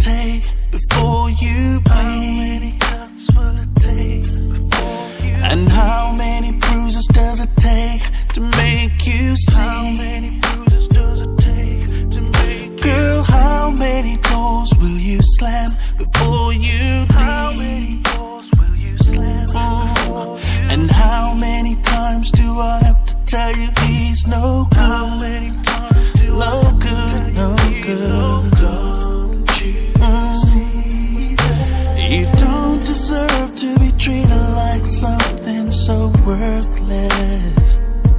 take before you bleed? How many cuts will it take before you bleed? And how many bruises does it take to make you see? How many bruises does it take to make you? Girl, how many doors will you slam before you leave? How many doors will you slam before you? And how many times do I have to tell you he's no good? How many times do no good, no good? Don't you see that you don't deserve to be treated like something so worthless?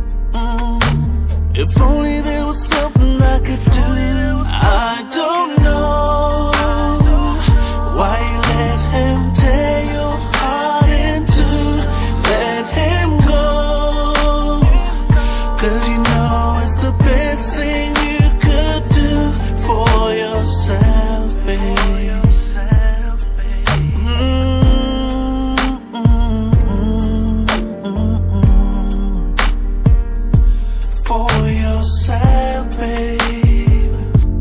If only there was something I could do. I don't know why you let him tear your heart in two. Let him go, 'cause you know it's the best thing you could do for yourself, babe. For yourself, babe.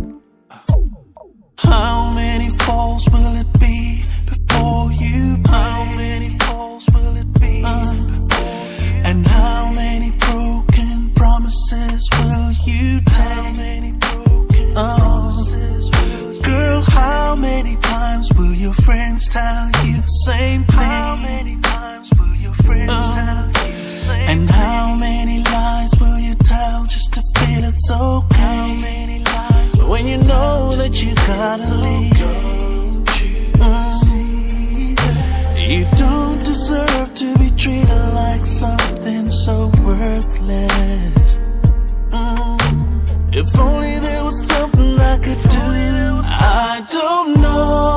How many falls will it be before you break? How many falls will it be before you? And how many broken promises will you take? How many broken promises will you? Girl, how many times will your friends tell you the same thing? How many times will your friends tell you the same thing? And how many lies will you tell just to feel it's okay? How many lies when you know that you gotta leave? Don't you see that you don't deserve to be treated like something so worthless? If only there was something I could do. I don't know